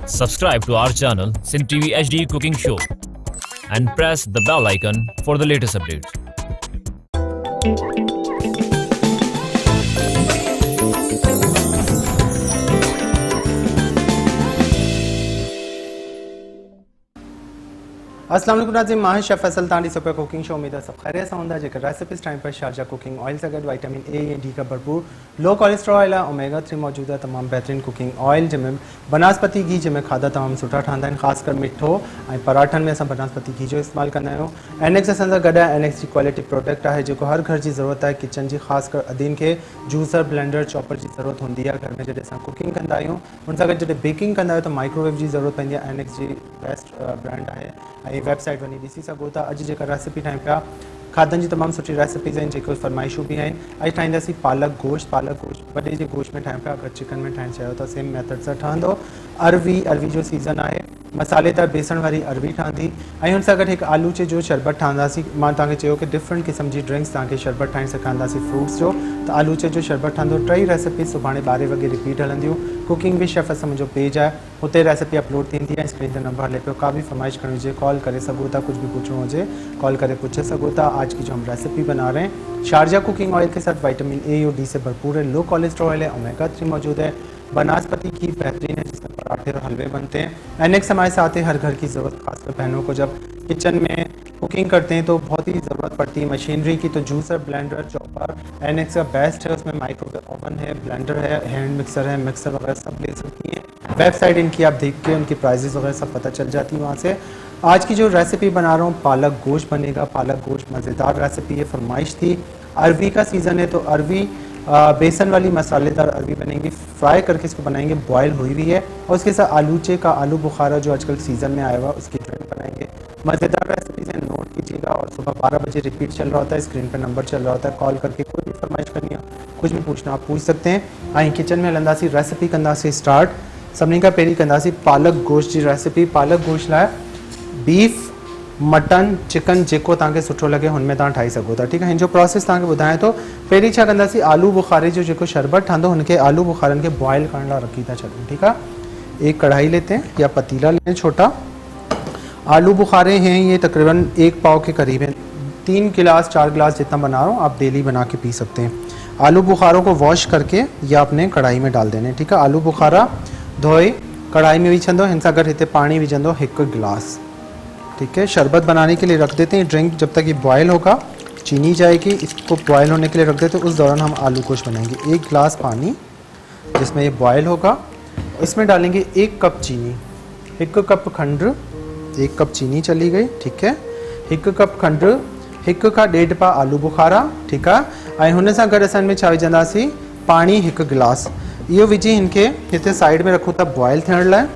Subscribe to our channel Sin TV HD Cooking Show and press the bell icon for the latest updates. अस्सलाम वालेकुम नाज़रीन, माहिर chef Faisal Tandi super cooking show में सब खैरियत से होंदा जेकर रेसिपीज टाइम पर शारजा कुकिंग ऑयल से गड विटामिन ए या डी का भरपूर लो कोलेस्ट्रॉल ऑयल ओमेगा 3 मौजूद है। तमाम बेहतरीन कुकिंग ऑयल जंहिंमें बनस्पति घी जंहिंमें खाधा तमामु सुठा ठहंदा आहिनि, ख़ासि कर मिठो ऐं पराठनि में असां बनस्पति घी जो इस्तेमालु कंदा आहियूं। एनएक्स असां सां गॾु आहे। एनएक्स जी क्वालिटी प्रोडक्ट आहे जेको हर घर जी ज़रूरत आहे। किचन जी ख़ासि कर अदीन खे जूसर ब्लेंडर चॉपर जी ज़रूरत हूंदी आहे घर में जॾहिं असां कुकिंग कंदा आहियूं। उन सां गॾु जॾहिं बेकिंग कंदा आहियो त माइक्रोवेव जी ज़रूरत पवंदी आहे। एनएक्स जी बेस्ट ब्रांड आहे ऐं वेबसाइट वञी ॾिसी सघो था। अॼु जेका रेसिपी ठाहियूं पिया खाधनि जी तमामु सुठी रेसिपीज़ आहिनि जेको फरमाइशूं बि आहिनि। अॼु ठाहींदासीं पालक गोश्त वॾे जे गोश्त में ठाहियूं पिया। अगरि चिकन में ठाहिणु चाहियो त सेम मेथड सां ठहंदो। अरवी जो सीज़न आहे, मसालेदार बेसण वारी अरवी ठहंदी ऐं हुन सां गॾु हिकु आलूचे जो शरबत ठहंदासीं। मां तव्हांखे चयो कि डिफरेंट क़िस्म जी ड्रिंक्स तव्हांखे शरबत ठाहे सेखारींदासीं फ्रूट्स जो, त आलूचे जो शरबत ठहंदो। टई रेसिपी सुभाणे 12 वॻे रिपीट हलंदियूं। कुकिंग विद शेफ असां मुंहिंजो पेज आहे, हुते रेसिपी अपलोड थींदी आहे। स्क्रीन ते नंबर हले पियो, का भी फरमाइश करनी हुजे कॉल करे सघो था। कुछ भी पूछना हुजे कॉल करे पूछ सको था। आज की जो हम रेसिपी बना रहे हैं शारजा कुकिंग ऑयल के साथ विटामिन ए और डी से भरपूर है, लो कोलेस्ट्रॉल है, ओमेगा 3 मौजूद है, बनस्पति घी बेहतरीन है जिसमें पराठे और हलवे बनते हैं। एनएक्स हमारे साथ है। हर घर की ज़रूरत, खासकर बहनों को जब किचन में कुकिंग करते हैं तो बहुत ही ज़रूरत पड़ती है मशीनरी की, तो जूसर ब्लेंडर चॉपर एनएक्स का बेस्ट है। उसमें माइक्रोवेव ओवन है, ब्लेंडर है, हैंड मिक्सर है, मिक्सर वगैरह सब ले सकती हैं। वेबसाइट इनकी आप देख के उनकी प्राइजेस वगैरह सब पता चल जाती है वहाँ से। आज की जो रेसिपी बना रहा हूँ पालक गोश्त बनेगा। पालक गोश्त मज़ेदार रेसिपी है, फरमाइश थी। अरवी का सीज़न है तो अरवी बेसन वाली मसालेदार अरवी बनेंगी। फ्राई करके इसको बनाएंगे, बॉयल हुई हुई है। और उसके साथ आलूचे का आलू बुखारा जो आजकल सीज़न में आया हुआ उसकी ड्रिंक बनाएंगे। मज़ेदार रेसिपीज़ हैं, नोट कीजिएगा। और सुबह 12 बजे रिपीट चल रहा होता है, स्क्रीन पर नंबर चल रहा होता है। कॉल करके कोई भी फरमाइश करनी हो, कुछ भी पूछना आप पूछ सकते हैं। ऐं किचन में हलंदासीं, रेसिपी कंदासीं स्टार्ट। सभिनी खां पहिरीं कंदासीं पालक गोश्त जी रेसिपी। पालक गोश्त लाइ बीफ, मटन, चिकन जेको तव्हांखे सुठो लॻे हुनमें तव्हां ठाहे सघो था। ठीकु आहे, हिन जो प्रोसेस तव्हांखे ॿुधायां थो। पहिरीं छा कंदासीं, आलू बुखारे जो जेको शरबत ठहंदो हुनखे आलू बुखारनि खे बॉयल करण लाइ रखी था छॾूं। ठीकु आहे, एक कढ़ाई लेते हैं या पतीला लेते हैं छोटा। आलू बुखारे हैं ये तकरीबन 1 पाव के करीब हैं। 3 गिलास 4 गिलास जितना बना रहा हूँ आप डेली बना के पी सकते हैं। आलू बुखारों को वॉश करके या अपने कढ़ाई में डाल देने। ठीक है, आलू बुखारा धोए कढ़ाई में विझंदो, हिन सां गॾु हिते पानी विझंदो 1 गिलास। ठीक है, शरबत बनाने के लिए रख देते हैं। ड्रिंक जब तक ये बॉयल होगा चीनी जाएगी, इसको बॉयल होने के लिए रख देते हैं। उस दौरान हम आलू गोश्त बनाएंगे। 1 गिलास पानी जिसमें ये बॉयल होगा, इसमें डालेंगे 1 कप चीनी, 1 कप खंड, 1 कप चीनी चली गई। ठीक है, 1 कप खंड, 1 का 1.5 पा आलू बुखारा। ठीक है, ऐं हुन सां गॾु असां में छा विझंदासीं, पानी 1 गिलास। इहो विझी हिनखे हिते साइड में रखूं था बॉयल थियण लाइ।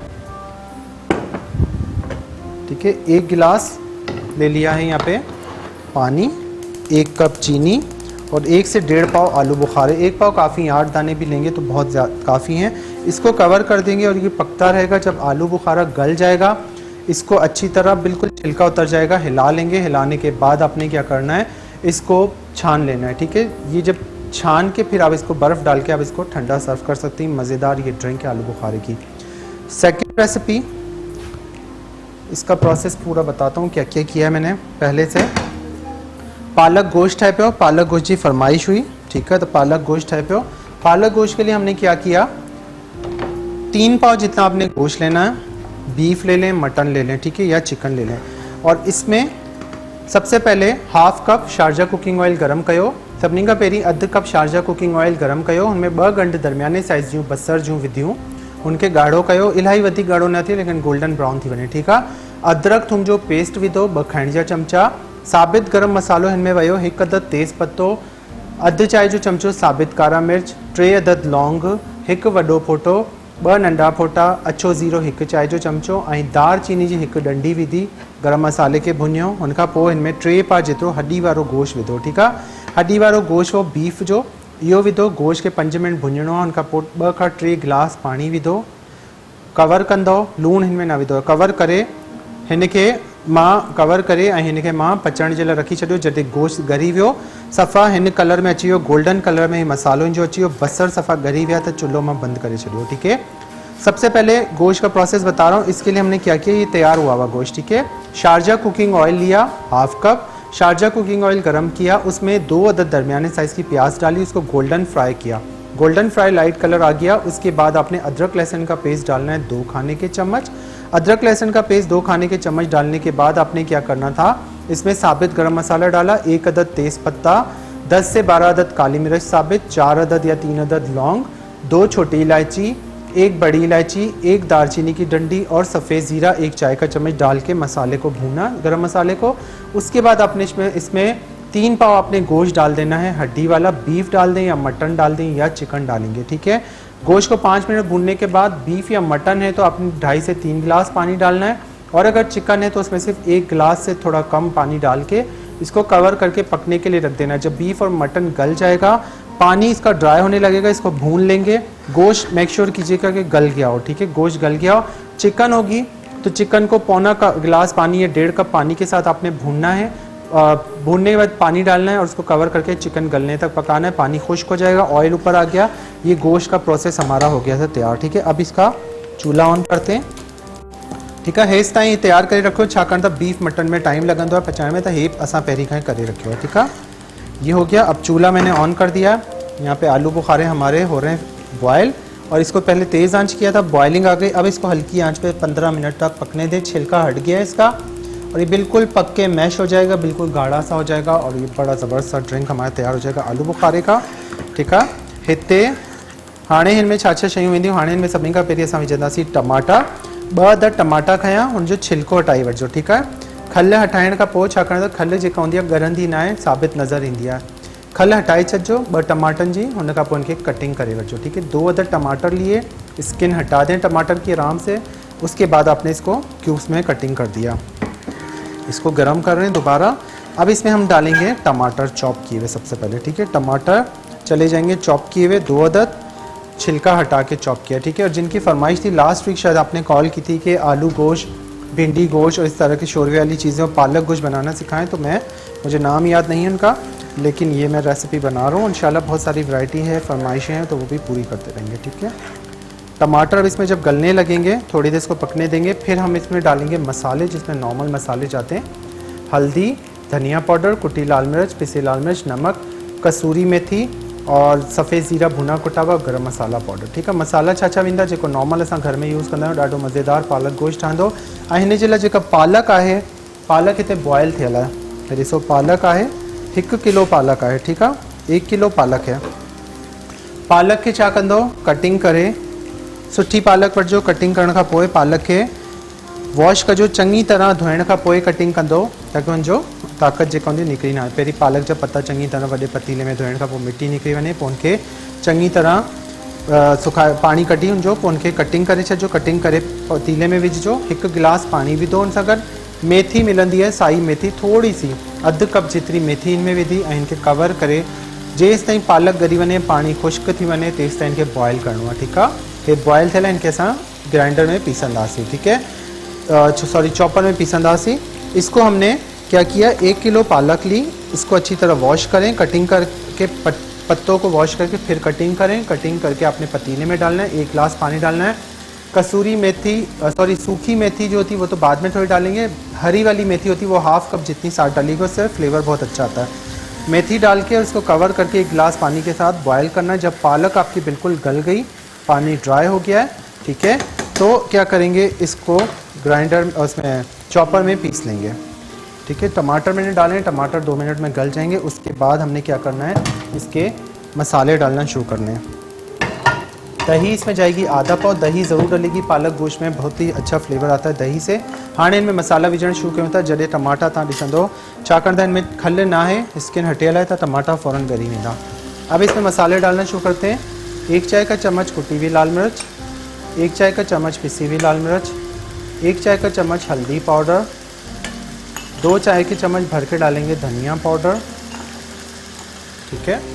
ठीक है, 1 गिलास ले लिया है यहाँ पे पानी, 1 कप चीनी और 1 से 1.5 पाव आलू बुखारे। 1 पाव काफ़ी, 8 दाने भी लेंगे तो बहुत ज़्यादा काफ़ी हैं। इसको कवर कर देंगे और ये पकता रहेगा। जब आलू बुखारा गल जाएगा इसको अच्छी तरह बिल्कुल छिलका उतर जाएगा, हिला लेंगे। हिलाने के बाद आपने क्या करना है, इसको छान लेना है। ठीक है, ये जब छान के फिर आप इसको बर्फ़ डाल के आप इसको ठंडा सर्व कर सकते हैं। मज़ेदार ये ड्रिंक है आलू बुखारे की। सेकेंड रेसिपी, इसका प्रोसेस पूरा बताता हूँ क्या क्या किया है मैंने पहले से। पालक गोश्त है पे, पालक गोश्त की फरमाइश हुई। ठीक है, तो पालक गोश्त है पे। पालक गोश्त के लिए हमने क्या किया, 3 पाव जितना आपने गोश्त लेना है। बीफ ले लें, मटन ले लें, ठीक है, या चिकन ले लें। और इसमें सबसे पहले 1/2 कप शारजा कुकिंग ऑयल गरम कयो। सभिनी खां पहिरीं 1/2 कप शारजा कुकिंग ऑयल गरम कयो। हुनमें 2 गंढ दरमियाने साइज़ जूं बसर जूं विधियूं, उनके गाढ़ो कयो। इलाही वधीक गाढ़ो न थिए लेकिन गोल्डन ब्राउन थी वञे। ठीक आहे, अदरक थूम जो पेस्ट विधो 2 खाइण जा चमचा। साबित गरम मसालो हिन में वियो, 1 अदद तेज़ पत्तो, अधु चाय जो चमचो साबित कारा मिर्च, 3 अदद लौंग, 1 वॾो फोटो, 2 नंढा फोटा, अछो ज़ीरो 1 चाय जो चमचो ऐं दार चीनी जी 1 डंडी विधी गरम मसाले खे भुनियो। हुनखां पोइ हिन में 3 पा जेतिरो हड्डी वारो गोश्त विधो। ठीकु आहे, हड्डी वारो गोश्त हो बीफ जो, इहो विधो। गोश्त खे 5 मिनट भुञणो आहे। हुनखां पोइ 2 खां 3 गिलास पाणी विधो। कवर कंदो, लूणु हिन में न विधो। कवर करे हिन खे मां कवर करे ऐं हिन खे मां पचण जे लाइ रखी छॾियो। जॾहिं गोश्त ॻरी वियो, सफ़ा हिन कलर में अची वियो, गोल्डन कलर में मसालो जो अची वियो, बसर सफ़ा ॻरी विया त चुल्हो मां बंदि करे छॾियो। ठीकु है, सबसे पहले गोश्त का प्रोसेस बता रहा हूँ। इसके लिए हमने क्या किया, ये तैयार हुआ हुआ गोश्त, ठीक है। शारजा कुकिंग ऑयल लिया half cup, Sharjah cooking oil गरम किया, उसमें 2 अदद दरमियाने साइज़ की प्याज डाली, उसको गोल्डन फ्राई किया। गोल्डन फ्राई लाइट कलर आ गया, उसके बाद आपने अदरक लहसुन का पेस्ट डालना है 2 खाने के चम्मच। अदरक लहसुन का पेस्ट 2 खाने के चम्मच डालने के बाद आपने क्या करना था, इसमें साबित गरम मसाला डाला, 1 अदद तेज़ पत्ता, 10 से 12 अदद काली मिर्च साबित, 4 अदद या 3 अदद लौंग, 2 छोटी इलायची, 1 बड़ी इलायची, 1 दालचीनी की डंडी और सफ़ेद ज़ीरा 1 चाय का चम्मच डाल के मसाले को भूना, गरम मसाले को। उसके बाद आपने इसमें 3 पाव आपने गोश्त डाल देना है, हड्डी वाला, बीफ डाल दें या मटन डाल दें या चिकन डालेंगे, ठीक है। गोश्त को 5 मिनट भूनने के बाद बीफ या मटन है तो आपने 2.5 से 3 गिलास पानी डालना है, और अगर चिकन है तो उसमें सिर्फ 1 गिलास से थोड़ा कम पानी डाल के इसको कवर करके पकने के लिए रख देना है। जब बीफ और मटन गल जाएगा, पानी इसका ड्राई होने लगेगा, इसको भून लेंगे। गोश्त मेक श्योर कीजिएगा कि गल गया हो, ठीक है, गोश्त गल गया हो। चिकन होगी तो चिकन को पौना गिलास पानी या 1.5 कप पानी के साथ आपने भूनना है। भूनने के बाद पानी डालना है और उसको कवर करके चिकन गलने तक पकाना है। पानी खुश्क हो जाएगा, ऑयल ऊपर आ गया, ये गोश्त का प्रोसेस हमारा हो गया था तैयार, ठीक है। अब इसका चूल्हा ऑन करते हैं, ठीक है। हेस ताईं तैयार करे रखो, छाकाणि त बीफ मटन में टाइम लगंदो आहे पचाइण में, तो हे असां पहिरीं खां करे रखियो है, ठीक है। ये हो गया। अब चूल्हा मैंने ऑन कर दिया। यहाँ पे आलू बुखारे हमारे हो रहे हैं बॉयल, और इसको पहले तेज़ आंच किया था, बॉइलिंग आ गई। अब इसको हल्की आंच पे 15 मिनट तक पकने दें। छिलका हट गया है इसका, और ये बिल्कुल पक के मैश हो जाएगा, बिल्कुल गाढ़ा सा हो जाएगा, और ये बड़ा ज़बरदस्त सा ड्रिंक हमारा तैयार हो जाएगा आलू बुखारे का, ठीक है। हिते हाणे हिन में छा शयूं वेंदियूं, हाणे हिन में सभिनी खां पहिरीं असां विझंदासीं टमाटा। 2 अदद टमाटा खयां, हुनजो छिलको हटाई वठिजो, ठीकु आहे। खल हटाइण खां पोइ, छाकाणि त खल जेका हूंदी आहे ॻरंदी न आहे, साबित नज़र ईंदी आहे। खल हटाए छॾिजो 2 टमाटनि जी, हुन खां पोइ इनके कटिंग करे वठिजो, ठीक है। 2 अदद टमाटर लिए, स्किन हटा दें टमाटर की आराम से। उसके बाद आपने इसको क्यूब्स में कटिंग कर दिया। इसको गर्म कर रहे हैं दोबारा। अब इसमें हम डालेंगे टमाटर चॉप किए हुए सबसे पहले, ठीक है। टमाटर चले जाएंगे चॉप किए हुए 2 अदद, छिलका हटा के चॉप किया, ठीक है। और जिनकी फरमाइश थी लास्ट वीक, शायद आपने कॉल की थी कि आलू गोश्त, भिंडी गोश्त और इस तरह की शोरवे वाली चीज़ें और पालक गोश्त बनाना सिखाएं, तो मुझे नाम याद नहीं है उनका, लेकिन ये मैं रेसिपी बना रहा हूँ। इंशाल्लाह बहुत सारी वैरायटी है, फरमाइशें हैं, तो वो भी पूरी करते रहेंगे, ठीक है। टमाटर अब इसमें जब गलने लगेंगे, थोड़ी देर इसको पकने देंगे, फिर हम इसमें डालेंगे मसाले, जिसमें नॉर्मल मसाले जाते हैं, हल्दी, धनिया पाउडर, कुटी लाल मिर्च, पिसी लाल मिर्च, नमक, कसूरी मेथी और सफ़ेद ज़ीरा भुना कुटा हुआ, गरम मसाला पाउडर, ठीक है। मसाला छा वेंदा जेको नॉर्मल असां घर में यूज़ कंदा आहियूं, ॾाढो मज़ेदार पालक गोश्त ठहंदो। ऐं हिन जे लाइ जेका पालक आहे, पालक हिते बॉयल थियल आहे, ॾिसो पालक आहे 1 किलो पालक है, ठीक है। 1 किलो पालक है। पालक के छा कंदो, कटिंग करे, सुठी पालक वठिजो। कटिंग करण खां पोइ पालक के वॉश कजो, चंगी तरह धोइण खां पोइ कटिंग कंदो, ताकि उनजो ताक़त जेका हूंदी निकिरी ना। पहिरीं पालक जा पत्ता चंगी तरह वॾे पतीले में धोइण खां पोइ मिट्टी निकिरी वञे, पोइ उनखे चंगी तरह सुखाए पानी कढी उनजो, पोइ उनखे कटिंग करे छॾिजो। कटिंग करे पतीले में विझिजो, 1 गिलास पानी विधो उन सां गॾु। मेथी मिलंदी है, साई मेथी थोड़ी सी, अधु कप जितनी मेथी इनमें विधी ऐं इनके कवर करे जेस ताईं पालक ॻरी वञे, पानी खुश्क थी वञे, तेस ताईं इनके बॉयल करणो आहे, ठीकु आहे। हे बॉयल थियल इनके असां ग्राइंडर में पीसंदासीं, ठीक है, सॉरी चॉपर में पीसंदासीं। इसको हमने क्या किया, 1 किलो पालक ली, इसको अच्छी तरह वॉश करें, कटिंग करके पत्तों को वॉश करके फिर कटिंग करें। कटिंग करके अपने पतीले में डालना है, 1 गिलास पानी डालना है। कसूरी मेथी, सॉरी सूखी मेथी जो होती है वो तो बाद में थोड़ी डालेंगे, हरी वाली मेथी होती है वो हाफ कप जितनी साथ डालेगी, उससे फ्लेवर बहुत अच्छा आता है। मेथी डाल के उसको कवर करके 1 गिलास पानी के साथ बॉयल करना है। जब पालक आपकी बिल्कुल गल गई, पानी ड्राई हो गया है, ठीक है, तो क्या करेंगे, इसको ग्राइंडर उसमें चॉपर में पीस लेंगे, ठीक है। टमाटर मैंने डाले हैं, टमाटर 2 मिनट में गल जाएंगे। उसके बाद हमने क्या करना है, इसके मसाले डालना शुरू करने हैं। दही इसमें जाएगी आधा पाव, दही ज़रूर डलेगी, पालक गोश्त में बहुत ही अच्छा फ्लेवर आता है दही से। हाँ इनमें मसाला विझण शुरू कयूं था, जॾहिं टमाटा तव्हां ॾिसंदो, छाकाणि त इनमें खल ना है, स्किन हटियल है, तो टमाटा फ़ौरन ॻरी वेंदा। अब इसमें मसाले डालना शुरू करते हैं। 1 चाय का चम्मच कुटी हुई लाल मिर्च, 1 चाय का चम्मच पिसी हुई लाल मिर्च, 1 चाय का चम्मच हल्दी पाउडर, 2 चाय के चम्मच भर के डालेंगे धनिया पाउडर, ठीक है।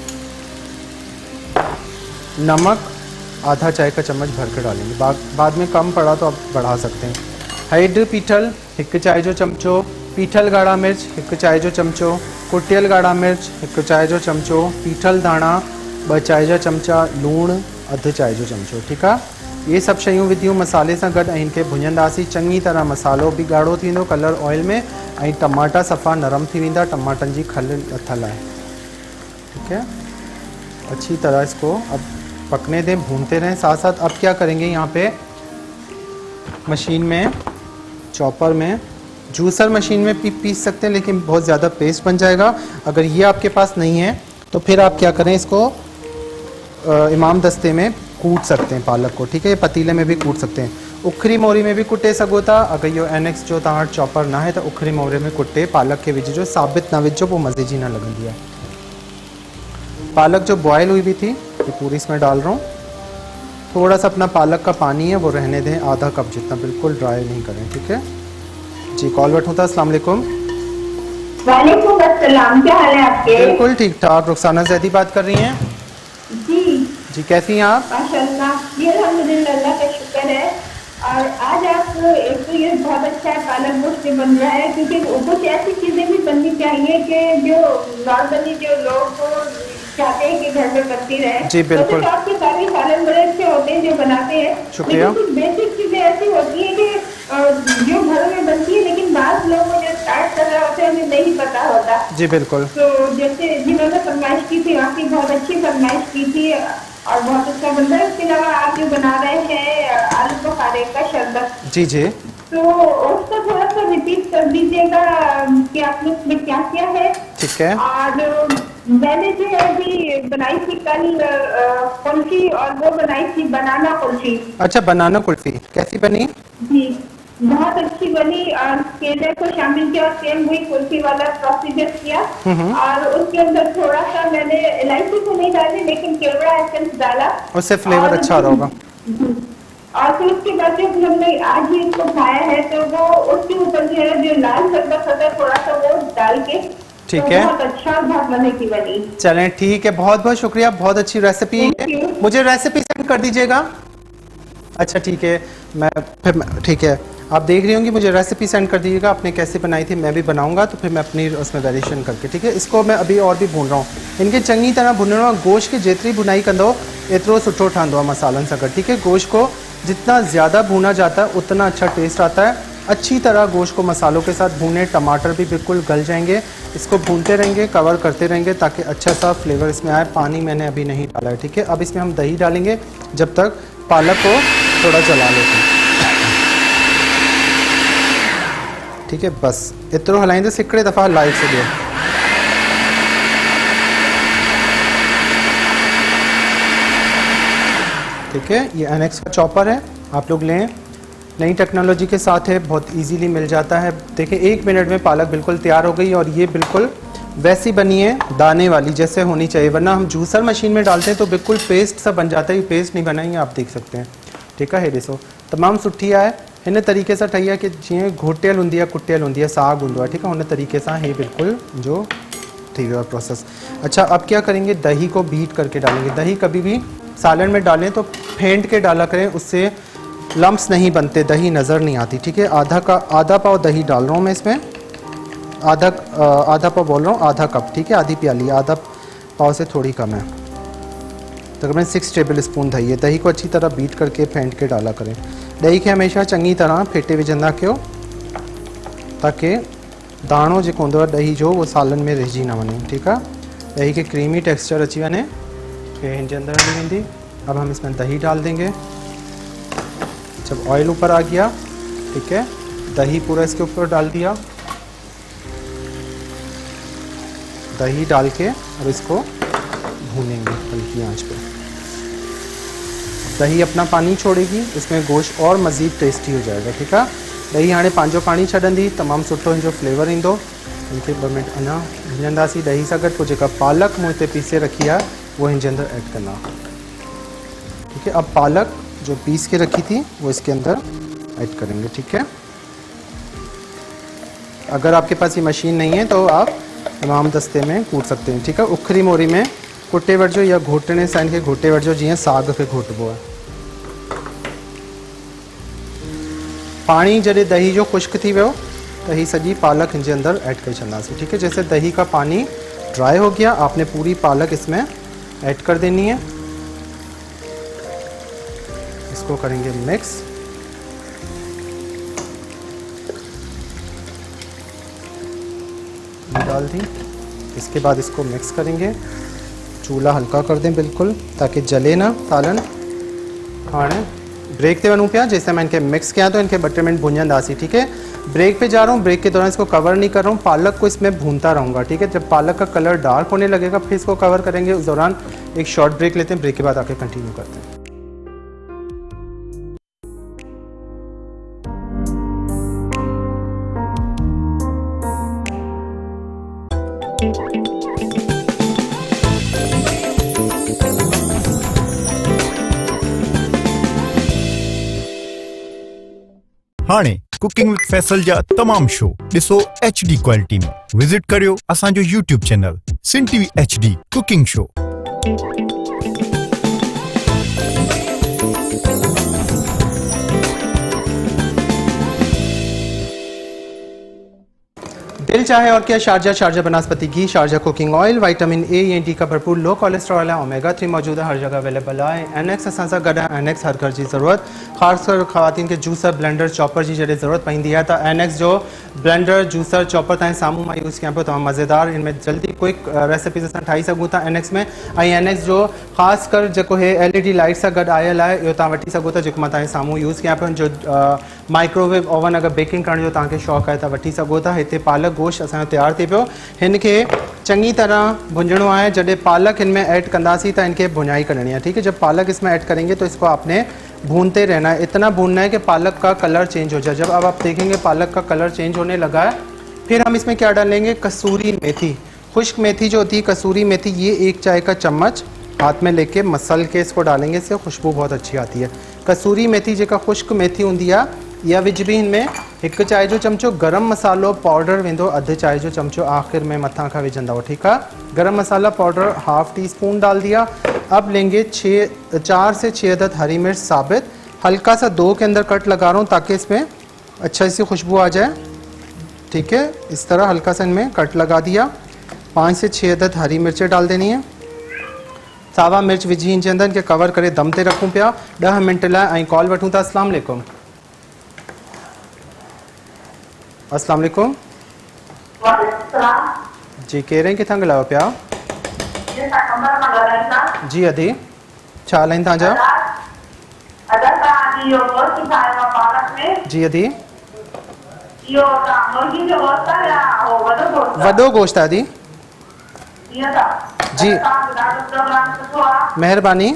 नमक आधा चाय का चम्मच भर के डालेंगे, बाद में कम पड़ा तो आप बढ़ा सकते हैं। हैड पीठल 1 चाय जो चमचो, पीठल गाढ़ा मिर्च 1 चाय जो चमचो, कुटियल गाढ़ा मिर्च 1 चाय जो चमचो, पीठल धाणा 2 चाय जा चमचा, लूण अधु चाय जो चमचो, ठीक है। ये सभु शयूं विधियूं मसाले सां गॾु ऐं इनखे भुञंदासीं चङी तरह। मसालो बि ॻाढ़ो थींदो कलर ऑयल में ऐं टमाटा सफ़ा नरम थी वेंदा। टमाटनि जी खल लथल है। ठीक है, अच्छी तरह इसको अब पकने दें, भूनते रहें साथ साथ। अब क्या करेंगे, यहाँ पे मशीन में, चॉपर में, जूसर मशीन में पीस सकते हैं, लेकिन बहुत ज़्यादा पेस्ट बन जाएगा। अगर ये आपके पास नहीं है तो फिर आप क्या करें, इसको इमाम दस्ते में कूट सकते हैं पालक को। ठीक है, ये पतीले में भी कूट सकते हैं, उखरी मोरी में भी कुटे सघो था। अगर यो NX जो तव्हां चॉपर ना है तो उखरी मोरी में कुटे पालक के विझ जो, साबित ना विझो, वो मज़े जी ना लगंदी है। पालक जो बॉयल हुई भी थी ये पूरी इसमें डाल रहा हूँ। थोड़ा सा अपना पालक का पानी है वो रहने दें, आधा कप जितना, बिल्कुल ड्राई नहीं करें। ठीक है जी, कॉल बैठूँ था। अस्सलाम वालेकुम। वालेकुम अस्सलाम, क्या हाल है आपके? बिल्कुल ठीक ठाक। रुखसाना ज़ैदी बात कर रही हैं? जी कैसी हैं आप? माशाल्लाह, जी अल्हम्दुलिल्लाह, अल्लाह का शुक्र है। और आज आप एक तो ये बहुत अच्छा है पालक गोश्त बन रहा है, क्योंकि कुछ ऐसी चीजें भी बननी चाहिए कि जो नॉर्मली जो लोग चाहते हैं कि घर में बनती रहे। जी बिल्कुल, तो आपके सारे सालन बड़े अच्छे होते हैं जो बनाते हैं, शुक्रिया। कुछ बेसिक चीजें ऐसी होती है कि जो घरों में बनती है, लेकिन बाद लोगों जो स्टार्ट कर रहे होते हैं उन्हें नहीं पता होता। जी बिल्कुल। तो जैसे जिन्होंने फरमाइश की थी, आपकी बहुत अच्छी फरमाइश की थी और बहुत अच्छा बन रहा है। इसके अलावा आप जो बना रहे हैं आलू बुखारे का शरबत, जी जी, तो उसको थोड़ा सा रिपीट कर दीजिएगा कि आपने उसमें क्या किया है। ठीक है। और मैंने जो अभी बनाई थी कल कुल्फी, और वो बनाई थी बनाना कुल्फी। अच्छा, बनाना कुल्फी कैसी बनी? जी बहुत अच्छी बनी, और केले को शामिल किया और सेम वही कुल्फी वाला प्रोसीजर किया। और उसके अंदर थोड़ा सा मैंने इलायची तो नहीं डाली, लेकिन केवड़ा एसेंस डाला, उससे फ्लेवर अच्छा आ रहा होगा। और फिर उसके बाद जब हमने आज ही इसको खाया है तो वो उसके ऊपर जो लाल शरबत होता है थोड़ा सा वो डाल के, ठीक तो है, बहुत अच्छा, बहुत मजे की बनी। चलें ठीक है, बहुत बहुत शुक्रिया, बहुत अच्छी रेसिपी है। मुझे रेसिपी सेंड कर दीजिएगा। अच्छा ठीक है, मैं फिर ठीक है, आप देख रही होंगी, मुझे रेसिपी सेंड कर दीजिएगा आपने कैसे बनाई थी, मैं भी बनाऊंगा तो फिर मैं अपनी उसमें वेरिएशन करके। ठीक है, इसको मैं अभी और भी भून रहा हूँ। इनके चंगी तरह भुनणो आहे। गोश्त की जेतरी भुनाई कंदो एतिरो सुठो ठहंदो आहे मसालनि सां गॾु। ठीक है, गोश्त को जितना ज़्यादा भुना जाता है उतना अच्छा टेस्ट आता है। अच्छी तरह गोश्त को मसालों के साथ भूनें, टमाटर भी बिल्कुल गल जाएंगे। इसको भूनते रहेंगे, कवर करते रहेंगे ताकि अच्छा सा फ्लेवर इसमें आए। पानी मैंने अभी नहीं डाला है। ठीक है, अब इसमें हम दही डालेंगे जब तक पालक को थोड़ा जला लेते हैं। ठीक है, बस इतरो हलाइंदे, हिकिड़े दफ़ा लाइट से दियो। ठीक है, ये NX का चॉपर है, आप लोग लें, नई टेक्नोलॉजी के साथ है, बहुत इजीली मिल जाता है। देखिए 1 मिनट में पालक बिल्कुल तैयार हो गई, और ये बिल्कुल वैसी बनी है दाने वाली जैसे होनी चाहिए, वरना हम जूसर मशीन में डालते हैं तो बिल्कुल पेस्ट सा बन जाता है। ये पेस्ट नहीं बनाएंगे, आप देख सकते हैं। ठीक है, ॾिसो तमामु सुठी आहे। इन तरीक़े सां ठही आहे कि जीअं घोटियल हूंदी आहे, कुटियल हूंदी आहे, साग हूंदो आहे। ठीक है, उन तरीक़े सां हे बिल्कुल जो थी वियो आहे प्रोसेस। अच्छा, अब क्या करेंगे, दही को बीट करके डालेंगे। दही कभी भी सालन में डालें तो फेंट के डाला करें, उससे लम्प्स नहीं बनते, दही नज़र नहीं आती। ठीक है, आधा पाव दही डाल रहा हूँ मैं इसमें, आधा पाव बोल रहा हूँ, आधा कप। ठीक है, आधी प्याली, आधा पाव से थोड़ी कम है, तकरीबन 6 टेबल स्पून दही है। दही को अच्छी तरह बीट करके फेंट के डाला करें। दही के हमेशा चंगी तरह फेटे विझंदा कयो, ताकि दाणो जेको हूंदो आहे दही जो वो सालन में रहिजी न वञे। ठीक है, दही के क्रीमी टेक्सचर अची वञे, फिर हिन जे अंदर हली वेंदी। अब हम इसमें दही डाल देंगे। जब ऑयल ऊपर आ गया, ठीक है, दही पूरा इसके ऊपर डाल दिया। दही डाल के अब इसको भूनेंगे हल्की आंच पे। दही अपना पानी छोड़ेगी, इसमें गोश्त और मज़ीद टेस्टी हो जाएगा। ठीक है, दही हाणे पंहिंजो पानी छॾंदी, तमामु सुठो हिन जो फ्लेवर ईंदो। इनके 2 मिनट अञा भुञंदासीं दही सां गॾु। पोइ जेका पालक मूं हिते पीसे रखी आहे वो हिन जे अंदर ऐड करना। ठीक है, अब पालक जो पीस के रखी थी वो इसके अंदर ऐड करेंगे। ठीक है, अगर आपके पास ये मशीन नहीं है तो आप इमाम दस्ते में कूट सकते हैं। ठीक है, उखरी मोरी में कुटे वठिजो या घोटने सां इनखे घोटे वठिजो, जीअं साग खे घोटबो आहे। पानी जॾहिं दही जो खुश्क थी वियो त ही सॼी पालक हिन जे अंदर ऐड करे छॾंदासीं। ठीक है, जैसे दही का पानी ड्राई हो गया, आपने पूरी पालक इसमें ऐड कर देनी है। इसको करेंगे मिक्स। डाल दी। इसके बाद इसको मिक्स करेंगे। चूल्हा हल्का कर दें बिल्कुल ताकि जले ना सालन। हाँ ब्रेक ते वनूं पिया जैसे मैं इनके मिक्स किया तो इनके बटरमेंट भुंजन दासी। ठीक है, ब्रेक पे जा रहा हूँ। ब्रेक के दौरान इसको कवर नहीं कर रहा हूँ, पालक को इसमें भूनता रहूँगा। ठीक है, जब पालक का कलर डार्क होने लगेगा फिर इसको कवर करेंगे। उस दौरान एक शॉर्ट ब्रेक लेते हैं, ब्रेक के बाद आके कंटिन्यू करते हैं। हाणे कुकिंग विद फैसल जा तमाम शो ॾिसो HD क्वालिटी में। विजिट करियो असांजो YouTube चैनल सिन TV HD कुकिंग शो। दिल चाहे और क्या, शारजा बनस्पति घी, Sharjah cooking oil, vitamin A या D का भरपूर लो कोलेस्ट्रॉल है, ओमेगा 3 मौजूद है, हर जगह अवेलेबल है। NX असां सां गॾु आहे। NX हर घर जी ज़रूरत, ख़ासकर ख़वातीन के जूसर ब्लेंडर चॉपर जी जॾहिं ज़रूरत पवंदी आहे त NX जो ब्लेंडर जूसर चॉपर तव्हां साम्हूं मां यूज़ कयां पियो। तमामु मज़ेदार, इनमें जल्दी क्विक रेसिपीज़ असां ठाही सघूं था NX में। ऐं NX जो ख़ासकर जेको हे LED लाइट सां गॾु आयल आहे, इहो तव्हां वठी सघो था, जेको मां तव्हांजे साम्हूं यूज़ कयां पियो। जो माइक्रोवेव ओवन अगरि बेकिंग करण जो तव्हांखे शौक़ु आहे त वठी सघो था। हिते पालक गोश्त असांजो तैयार थिए पियो। हिन खे चङी तरह भुंजणो है। जॾहिं पालक इनमें ऐड कंदासीं तो इनके भुनाई करनी है। ठीक है, जब पालक इसमें ऐड करेंगे तो इसको आपने भूनते रहना है, इतना भूनना है कि पालक का कलर चेंज हो जाए। जब अब आप देखेंगे पालक का कलर चेंज होने लगा है, फिर हम इसमें क्या डालेंगे, कसूरी मेथी, खुश्क मेथी जो होती है कसूरी मेथी, ये 1 चाय का चम्मच हाथ में लेके मसल के इसको डालेंगे, इससे खुशबू बहुत अच्छी आती है। कसूरी मेथी जेका खुश्क मेथी होंदी है, या विझबी इनमें 1 चाय जो चमचो गरम मसालो पाउडर वेंदो, अध चाय जो चमचो आखिर में मथा का विझंदव। ठीक है, गरम मसाला पाउडर ½ टीस्पून डाल दिया। अब लेंगे 4 से 6 अदद हरी मिर्च साबित, हल्का सा 2 के अंदर कट लगा रहा हूँ ताकि इसमें अच्छा सी खुशबू आ जाए। ठीक है, इस तरह हल्का सा इनमें कट लगा दिया। 5 से 6 अदद हरी मिर्चें डाल देनी है। सावा मिर्च विझी इनके अंदर इनके कवर करे दम ते रखूँ पिया 10 मिनट लाइ। कॉल वठूँ था। अस्सलाम वालेकुम। अस्सलाम वालेकुम जी, कहिड़े किथां ॻाल्हायो पिया? जी अदी, छा हाल आहिनि तव्हांजा? जी अदी, वॾो गोश्त आहे अदी जी, महिरबानी,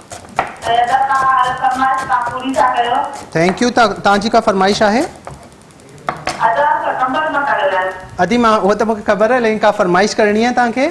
थैंक यू। तव्हांजी का फरमाइश आहे? अदी मां वो तो मुझे खबर है, लेकिन का फरमाइश करनी है तव्हांखे?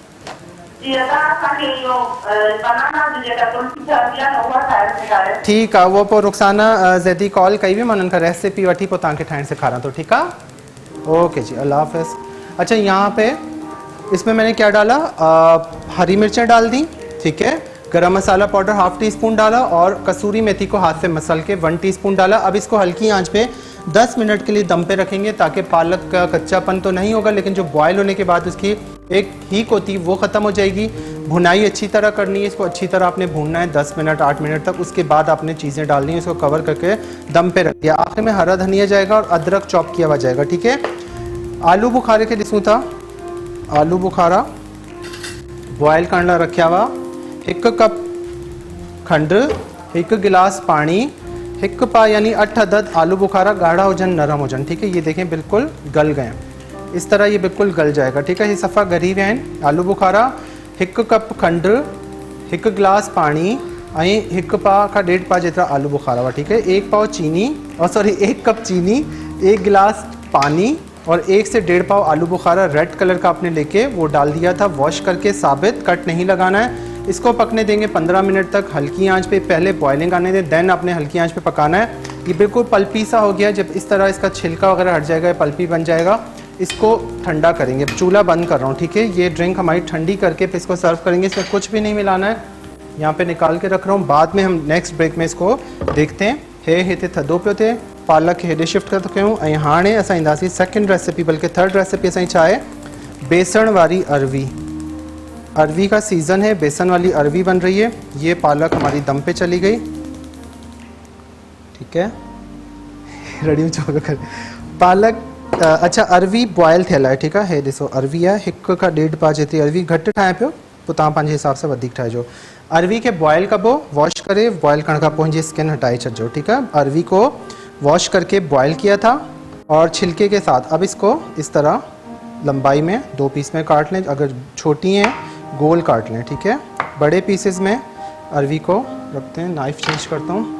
ठीक है, वो पोइ रुखसाना ज़ैदी कॉल कई भी, मैं उन्हनि खां रेसिपी वठी पोइ तव्हांखे ठाहिण सेखारां थो। ठीक है, ओके जी, अल्लाह हाफ़िज़। अच्छा, यहाँ पे इसमें मैंने क्या डाला, हरी मिर्चें डाल दी। ठीक है, गरम मसाला पाउडर ½ टीस्पून डाला और कसूरी मेथी को हाथ से मसल के 1 टीस्पून डाला। अब इसको हल्की आंच पे 10 मिनट के लिए दम पे रखेंगे ताकि पालक का कच्चापन तो नहीं होगा, लेकिन जो बॉयल होने के बाद उसकी एक हीक होती है वो ख़त्म हो जाएगी। भुनाई अच्छी तरह करनी है, इसको अच्छी तरह आपने भूनना है 10 मिनट 8 मिनट तक। उसके बाद आपने चीज़ें डालनी है, इसको कवर करके दम पे रख दिया। आखिर में हरा धनिया जाएगा और अदरक चॉप किया हुआ जाएगा। ठीक है, आलू बुखारे के ॾिसूं था। आलू बुखारा बॉयल करण रखा हुआ, 1 कप खंड, 1 गिलास पानी, 1 पा यानी 8 अदद आलू बुखारा, गाढ़ा होजन नरम होजन। ठीक है, ये देखें बिल्कुल गल गए, इस तरह ये बिल्कुल गल जाएगा। ठीक है, ये सफ़ा गरी विया आहिनि। आलू बुखारा, 1 कप खंड, 1 गिलास पानी ऐं 1 पा का 1.5 पा जेतिरा आलू बुखारा हुआ। ठीक है, 1 पाव चीनी और 1 कप चीनी, 1 गिलास पानी और 1 से 1.5 पाव आलू बुखारा रेड कलर का आपने लेके वो डाल दिया था, वॉश करके साबित, कट नहीं लगाना है। इसको पकने देंगे 15 मिनट तक हल्की आंच पे, पहले बॉइलिंग आने दें, देन आपने हल्की आंच पे पकाना है। ये बिल्कुल पल्पी सा हो गया, जब इस तरह इसका छिलका वगैरह हट जाएगा, पल्पी बन जाएगा। इसको ठंडा करेंगे, चूल्हा बंद कर रहा हूँ। ठीक है, ये ड्रिंक हमारी ठंडी करके फिर इसको सर्व करेंगे। इसमें कुछ भी नहीं मिलाना है, यहाँ पे निकाल के रख रहा हूँ, बाद में हम नेक्स्ट ब्रेक में इसको देखते हैं। हिते थधो पियो थिए, पालक हेॾे शिफ्ट कर कयूं ऐं हाणे असां ईंदासीं सेकेंड रेसिपी, बल्कि थर्ड रेसिपी असांजी छा आहे, बेसण वारी अरवी। अरवी का सीज़न है, बेसन वाली अरवी बन रही है। ये पालक हमारी दम पे चली गई। ठीक है रेडी चोग कर पालक अच्छा अरवी बॉयल थियल है ठीक है हे ॾिसो अरवी है 1 खां 1.5 पा जेतिरी अरवी घट ठाए पियो तो तव्हां पंहिंजे हिसाब से वधिक ठाइजो। अरवी के बॉयल कबो वॉश करे बॉयल करण खां पोइ इनकी स्किन हटाए छॾिजो ठीक है। अरवी को वॉश करके बॉयल किया था और छिलके के साथ अब इसको इस तरह लंबाई में 2 पीस में काट लें, अगर छोटी हैं गोल काट लें ठीक है। बड़े पीसेस में अरवी को रखते हैं, नाइफ चेंज करता हूँ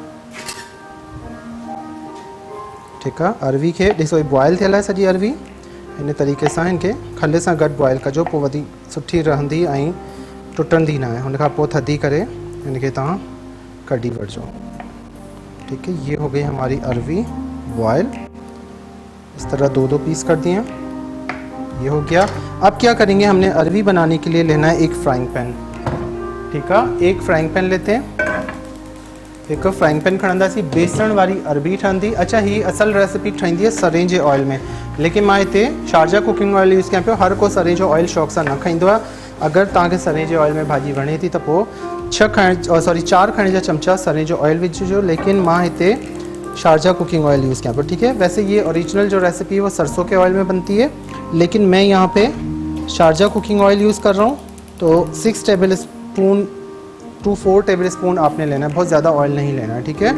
ठीक है। अरवी के ॾिसो बॉयल थियल है सॼी अरवी इन तरीक़े से इनके खल से गड बॉयल कजो पोइ वधी सुठी रहंदी ऐं टुटंदी ना है। हुन खां पोइ थधी करे इनके तव्हां कढी वठिजो ठीक है। ये हो गई हमारी अरवी बॉयल, इस तरह 2-2 पीस कर दिए, ये हो गया। अब क्या करेंगे, हमने अरवी बनाने के लिए लेना है एक फ्राइंग पैन ठीक है। एक फ्राइंग पैन लेते हैं, एक फ्राइंग पैन खणंदासीं, बेसण वारी अरबी ठहंदी। अच्छा ही असल रेसिपी ठहंदी है सरें जे ऑयल में, लेकिन मां हिते शारजा कुकिंग ऑयल यूज़ कयां पियो। हर को सरें जो ऑयल शौक़ सां न खाईंदो आहे। अगर तव्हांखे सरें जे ऑयल में भाॼी वणे थी त पोइ 4 खाने जा चमचा सरें जो ऑयल विझिजो, लेकिन मां हिते शारजा कुकिंग ऑयल यूज़ किया पर ठीक है। वैसे ये ओरिजिनल जो रेसिपी है वो सरसों के ऑयल में बनती है, लेकिन मैं यहाँ पे शारजा कुकिंग ऑयल यूज़ कर रहा हूँ। तो 6 tablespoon to 4 tablespoon आपने लेना है, बहुत ज़्यादा ऑयल नहीं लेना है ठीक है।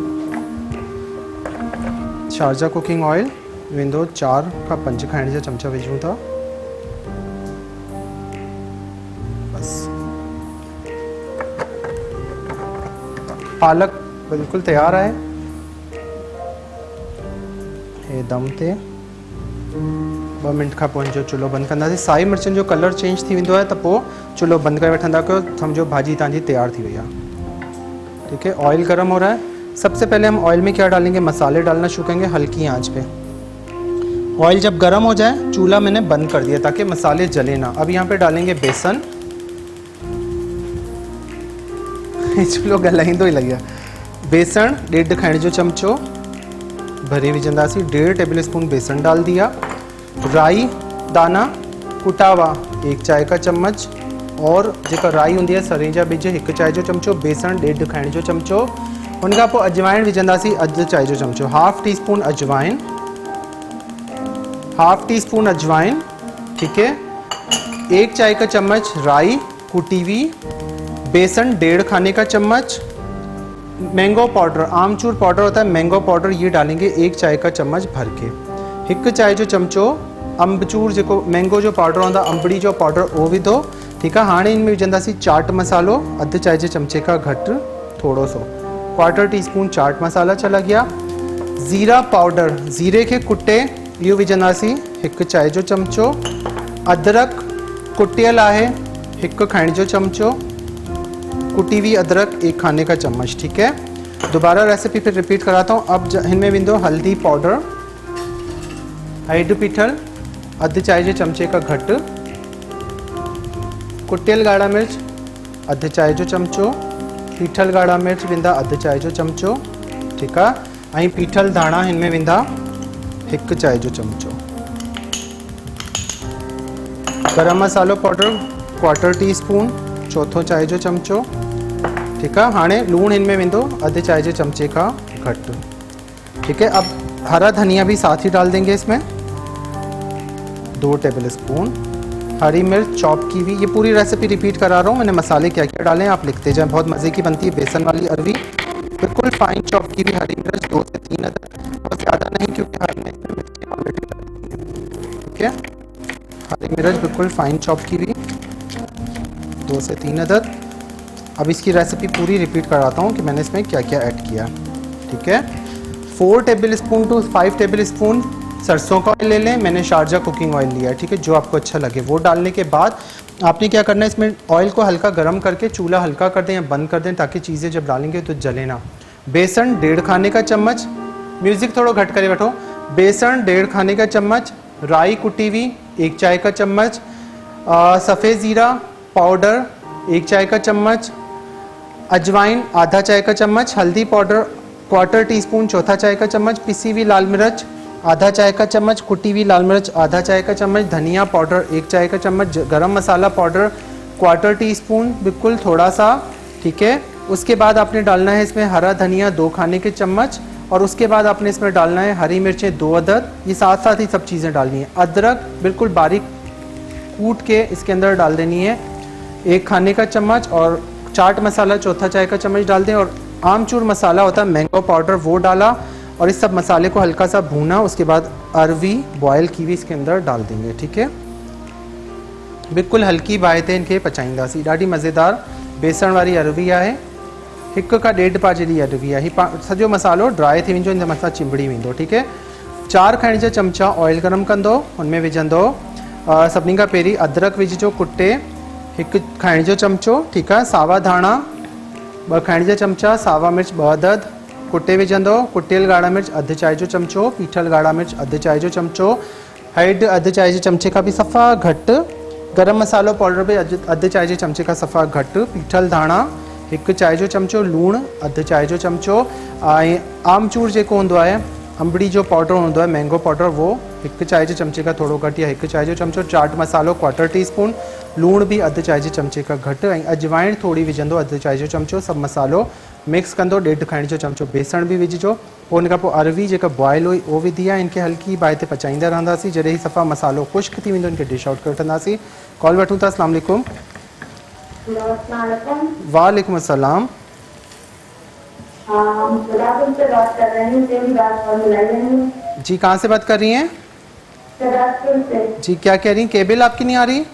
शारजा कुकिंग ऑयल वेंदो 4 खां 5 खाने जा चमचा विझूं था बस। पालक बिल्कुल तैयार है, हे दम ते 2 मिनट का पोइ जो चुल्हो बंद कंदासीं। साई मिर्चन जो कलर चेंज थी वेंदो आहे त पोइ चुल्हो बंद करे वठंदा कयो, समझो भाजी तव्हांजी तैयार थी वई आहे ठीक है। ऑयल गर्म हो रहा है। सबसे पहले हम ऑयल में क्या डालेंगे, मसाले डालना शुरू करेंगे हल्की आंच पे। ऑयल जब गर्म हो जाए चूल्हा मैंने बंद कर दिया ताकि मसाले जले ना। अब यहाँ पे डालेंगे बेसन, चुल्हो गलाईंदो ही लॻिया। बेसन 1.5 खाने जो चमचो भरे विझंदासीं, 1.5 टेबल स्पून बेसन डाल दिया। राई दाना कुटा हुआ 1 चाय का चम्मच, और जेका राई होंदी है सरें जा बीज 1 चाय जो चमचो, बेसन 1.5 खाने जो चमचो। उनका पोइ अजवाइन विझंदासीं 1/2 चाय जो चमचो, हाफ टी स्पून अजवाइन, हाफ टी स्पून अजवाइन ठीक है। 1 चाय का चम्मच राई कुटी हुई, बेसन 1.5 खाने का चम्मच, मैंगो पाउडर आमचूर पाउडर होता है मैंगो पाउडर, ये डालेंगे 1 चाय का चम्मच भर के। 1 चाय जो चमचो अम्बचूर जो मैंगो जो पाउडर होता अंबड़ी जो पाउडर वो विधो ठीक है। हाँ इनमें विझंदासीं चाट मसालो 1/2 चाय जे चमचे का घट थोड़ो सो, 1/4 टीस्पून चाट मसाला चला गया। ज़ीरा पाउडर ज़ीरे के कुटे यो विझंदासीं 1 चाय जो चमचो। अदरक कुटियल है 1 खाने जो चमचो, कुटी हुई अदरक 1 खाने का चम्मच ठीक है। दोबारा रेसिपी फिर रिपीट कराता हूँ। अब इनमें विंदो हल्दी पाउडर, हेड पीठल 1/2 चाय जे चमचे का घट, कुटियल गाढ़ा मिर्च 1/2 चाय जो चमचो, पीठल गाढ़ा मिर्च विंदा 1/2 चाय जो चमचो ठीक है। ऐं पीठल धाणा इनमें विंदा 1 चाय जो चमचो। गरम मसालो पाउडर 1/4 टीस्पून, 1/4 चाय जो चमचो ठीक है। हाँ लूण इनमें विंदो 1/2 चाय जे चमचे का घट ठीक है। अब हरा धनिया भी साथ ही डाल देंगे इसमें, 2 टेबल स्पून। हरी मिर्च चॉप की हुई, ये पूरी रेसिपी रिपीट करा रहा हूँ, मैंने मसाले क्या क्या डाले आप लिखते जाएं, बहुत मज़े की बनती है बेसन वाली अरवी। बिल्कुल फाइन चॉप की हुई हरी मिर्च 2 से 3 अदद, बहुत ज़्यादा नहीं क्योंकि हरी मिर्च में मिर्ची ऑलरेडी डलती है ठीक है। हरी मिर्च बिल्कुल फाइन चॉप की हुई 2 से 3 अदद। अब इसकी रेसिपी पूरी रिपीट कराता हूँ कि मैंने इसमें क्या क्या ऐड किया ठीक है। 4 tablespoon to 5 tablespoon सरसों का ऑयल ले लें, मैंने शारजा कुकिंग ऑयल लिया है ठीक है, जो आपको अच्छा लगे वो डालने के बाद आपने क्या करना है, इसमें ऑयल को हल्का गर्म करके चूल्हा हल्का कर दें या बंद कर दें ताकि चीज़ें जब डालेंगे तो जले ना। बेसन 1.5 खाने का चम्मच, म्यूज़िक थोड़ा घट करे बैठो, बेसन 1.5 खाने का चम्मच, राई कुटी हुई 1 चाय का चम्मच, सफ़ेद ज़ीरा पाउडर 1 चाय का चम्मच, अजवाइन आधा चाय का चम्मच, हल्दी पाउडर 1/4 टीस्पून 1/4 चाय का चम्मच, पिसी हुई लाल मिर्च आधा चाय का चम्मच, कुटी हुई लाल मिर्च आधा चाय का चम्मच, धनिया पाउडर 1 चाय का चम्मच, गरम मसाला पाउडर 1/4 टीस्पून बिल्कुल थोड़ा सा ठीक है, उसके बाद आपने डालना है इसमें हरा धनिया 2 खाने के चम्मच, और उसके बाद आपने इसमें डालना है हरी मिर्चें 2 अदद। ये साथ साथ ही सब चीज़ें डालनी है। अदरक बिल्कुल बारीक कूट के इसके अंदर डाल देनी है 1 खाने का चम्मच, और चाट मसाला 1/4 चाय का चम्मच डाल दें, और आमचूर मसाला होता है मैंगो पाउडर वो डाला, और इस सब मसाले को हल्का सा भूना। उसके बाद अरवी बॉयल की हुई इसके अंदर डाल देंगे। ठीक है, बिल्कुल हल्की बायते इनके पचाईंदासीं। ॾाढी मज़ेदार बेसण वारी अरवी आहे। 1 खां 1.5 पा जहिड़ी अरवी आहे। सॼो मसालो ड्राई थी वेंदो, इन मथां चिंबड़ी वेंदो। ठीक है, 4 खाइण जा चमचा ऑयल गरम कंदो, हुनमें विझंदो सभिनी खां पहिरीं अदरक विझिजो कुटे 1 खाइण जो चमचो। ठीक आहे, सावा धाणा 2 खाइण जा चमचा, सावा मिर्च 2 अदद कुटे विझंदो, कुटियल ॻाढ़ा मिर्च 1/2 चाय जो चमचो, पीठल ॻाढ़ा मिर्च 1/2 चाय जो चमचो, हैड 1/2 चाय जे चमचे खां बि सफ़ा घटि, गरम मसालो पाउडर बि 1/2 चाय जे चमचे खां सफ़ा घटि, पीठल धाणा 1 चाय जो चमचो, लूणु 1/2 चाय जो चमचो, ऐं आमचूर जेको हूंदो आहे अंबड़ी जो पाउडर हूंदो आहे मैंगो पाउडर वो 1 चाय जे चमचे खां थोरो घटि या 1 चाय जो चमचो, चाट मसालो 1/4 टीस्पून, लूणु बि 1/2 चाय जे चमचे खां घटि, ऐं अजवाइण थोरी विझंदो 1/2 चाय जो चमचो। सभु मसालो मिक्स कंदो, 1.5 खाइण जो चमचो बेसण बि विझिजो। पोइ उन खां पोइ अरवी जेका बॉयल हुई उहो विधी आहे, इनखे हल्की बाहि ते पचाईंदा रहंदासीं। जॾहिं ही सफ़ा मसालो ख़ुश्क थी वेंदो इनखे डिश आउट करे वठंदासीं। कॉल वठूं था। अस्सलाम वालेकुम। वालेकुम अस्सलाम। जी, कहाँ से बात कर रही हैं? जी, क्या कह रही हैं? केबल आपकी नहीं आ रही?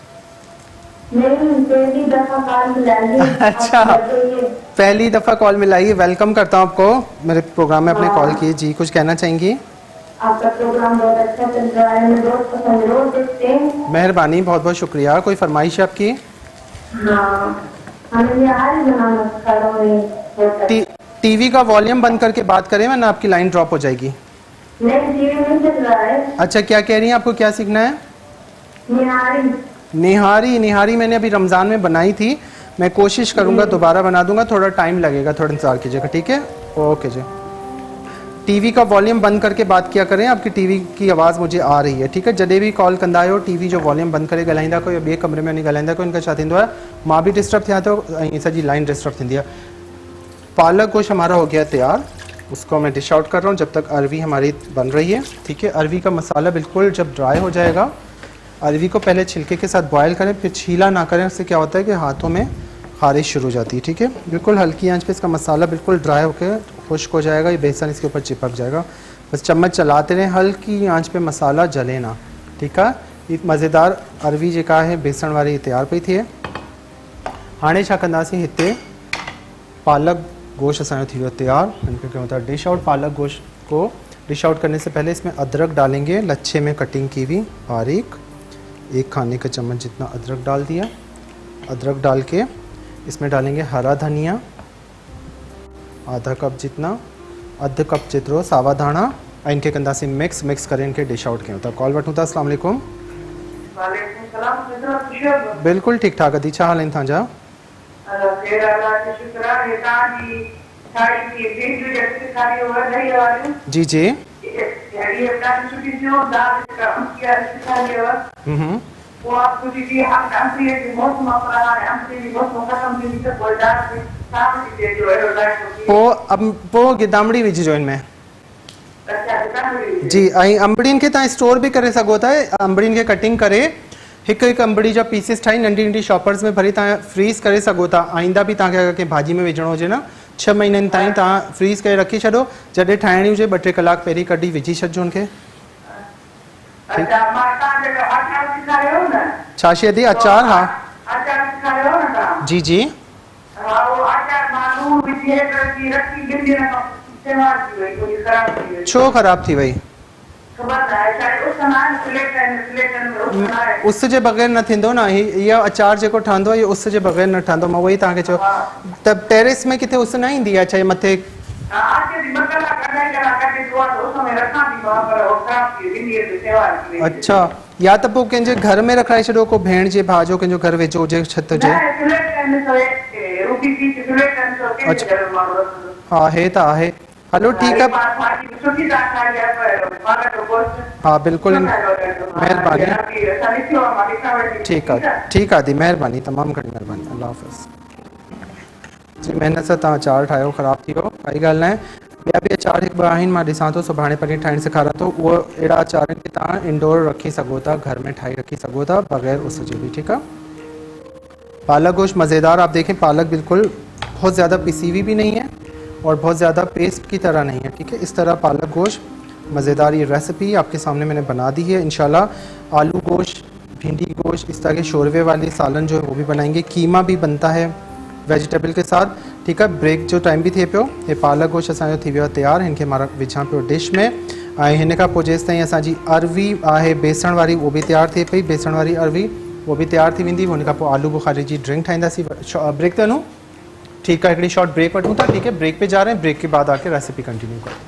अच्छा, पहली दफ़ा कॉल मिलाई। वेलकम करता हूँ आपको मेरे प्रोग्राम में, आपने कॉल की। जी, कुछ कहना चाहेंगी? आपका प्रोग्राम बहुत अच्छा चल रहा है, मैं रोज देखते हैं। मेहरबानी, बहुत बहुत शुक्रिया। कोई फरमाइश है आपकी? हाँ, हमें निहारी बनाना सिखा रहा हूँ। टीवी का वॉल्यूम बंद करके बात करें वरना आपकी लाइन ड्रॉप हो जाएगी। नहीं, टीवी नहीं चल रहा है। अच्छा, क्या कह रही हैं? आपको क्या सीखना है? निहारी। निहारी? निहारी मैंने अभी रमज़ान में बनाई थी, मैं कोशिश करूँगा दोबारा बना दूंगा, थोड़ा टाइम लगेगा, थोड़ा इंतजार कीजिएगा। ठीक है, ओके जी। टीवी का वॉल्यूम बंद करके बात किया करें, आपकी टीवी की आवाज़ मुझे आ रही है। ठीक है, जॾहिं भी कॉल कंदा आहियो टीवी जो वॉल्यूम बंद करे ॻाल्हाईंदा कयो, या ॿिए कमरे में वञी ॻाल्हाईंदा कयो। इनका छा थींदो आहे, मां भी डिस्टर्ब थियां थो ऐं सॼी लाइन डिस्टर्ब थींदी आहे। पालक गोश्त हमारा हो गया तैयार, उसको मैं डिश आउट कर रहा हूँ जब तक अरवी हमारी बन रही है। ठीक है, अरवी का मसाला बिल्कुल जब ड्राई हो जाएगा, अरवी को पहले छिलके के साथ बॉयल करें, फिर छीला ना करें, उससे क्या होता है कि हाथों में खारिश शुरू हो जाती है। ठीक है, बिल्कुल हल्की आंच पे इसका मसाला बिल्कुल ड्राई होकर खुश्क हो जाएगा, ये बेसन इसके ऊपर चिपक जाएगा। बस चम्मच चलाते रहें, हल्की आंच पे मसाला जले ना। ठीक है, ये मज़ेदार अरवी जेका है बेसन वाली तैयार पई थिए। हाणे छा कंदासीं, हिते पालक गोश्त असांजो थी वियो तैयार। इनके क्या होता है डिश आउट। पालक गोश्त को डिश आउट करने से पहले इसमें अदरक डालेंगे, लच्छे में कटिंग की हुई बारीक, 1 खाने का चम्मच जितना अदरक डाल दिया। अदरक डाल के इसमें डालेंगे हरा धनिया आधा कप जितना, 1/2 कप जेतिरो सावा धाणा, ऐं इनके कंदासीं मिक्स करे इनके डिश आउट कयूं था। कॉल वठूं था। अस्सलाम वालेकुम। वालेकुम सलाम। बिल्कुल ठीक ठाक अदी, छा हाल आहिनि तव्हांजा? जी जी। पोइ गिदामड़ी विझिजो इनमें। जी, ऐं अंबड़ियुनि खे तव्हां स्टोर भी करे सघो था। अंबड़ियुनि खे कटिंग करे हिकु अंबड़ी जा पीसेस ठाही नंढी नंढी शॉपर्स में भरी तव्हां फ्रीज़ करे सघो था। आईंदा भी तव्हांखे अगरि कंहिं भाॼी में विझणो हुजे न, 6 महीननि ताईं तव्हां फ्रीज़ करे रखी छॾो, जॾहिं ठाहिणी हुजे 2-3 कलाक पहिरीं कढी विझी छॾिजो हुनखे। छा शइ थी? अचार? हाँ जी जी। छो ख़राब थी वई? उस जे बग़ैर न थींदो न, इहो अचार जेको ठहंदो आहे इहो उस जे बग़ैर न ठहंदो। मां उहोई तव्हांखे चयो त टेरिस में किथे उस न ईंदी आहे छा मथे? अच्छा, या त पोइ कंहिंजे घर में रखाए छॾो, को भेण जे भाउ जो कंहिंजो घर वेझो हुजे, छत हुजे। हा, हे त आहे। हलो ठीक है। हाँ बिल्कुल, मेहरबानी। ठीक है दी, मेहरबानी, तमाम घणी मेहरबानी। अल्लाह हाफ़िज़। महिनत सां तव्हां अचार ठाहियो, ख़राबु थी वियो, काई ॻाल्हि न आहे। ॿिया बि अचार हिकु ॿ आहिनि, मां ॾिसां थो, सुभाणे पनीर ठाहिणु सेखारां थो। उहो अहिड़ा अचार आहिनि कि तव्हां इंडोर रखी सघो था, घर में ठाहे रखी सघो था बग़ैर उस जे भी, ठीक है। पालक गोश्त मज़ेदार, आप देखें पालक बिल्कुल बहुत ज़्यादा पिसी हुई भी नहीं है और बहुत ज़्यादा पेस्ट की तरह नहीं है, ठीक है। इस तरह पालक गोश्त मज़ेदार ये रेसिपी आपके सामने मैंने बना दी है। इंशाल्लाह आलू गोश्त, भिंडी गोश्त, इस तरह के शोरवे वाली सालन जो है वो भी बनाएंगे। कीमा भी बनता है वेजिटेबल के साथ, ठीक है। ब्रेक जो टाइम भी थे पियो, ये पालक गोश्त असांजो थी वियो तैयार, इनके मां विझां पियो डिश में। ऐं हिन खां पोइ जेसि ताईं असांजी अरवी आहे बेसण वारी, वो भी तैयार थिए पई, बेसण वारी अरवी वो भी तैयार थी वेंदी। हुन खां पोइ आलू बुखारे जी ड्रिंक ठाहींदासीं। ब्रेक ते वञूं, ठीक है, हिकिड़ी शॉर्ट ब्रेक वठूं था, ठीक है। ब्रेक पे जा रहे हैं, ब्रेक के बाद आके रेसिपी कंटिन्यू करें।